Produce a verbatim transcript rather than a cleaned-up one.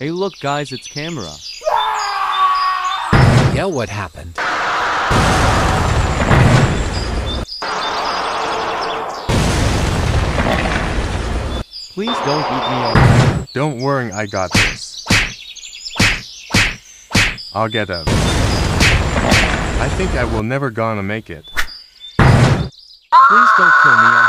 Hey look guys, it's camera. Yeah, what happened? Please don't eat me up. Don't worry, I got this. I'll get out. I think I will never gonna make it. Please don't kill me.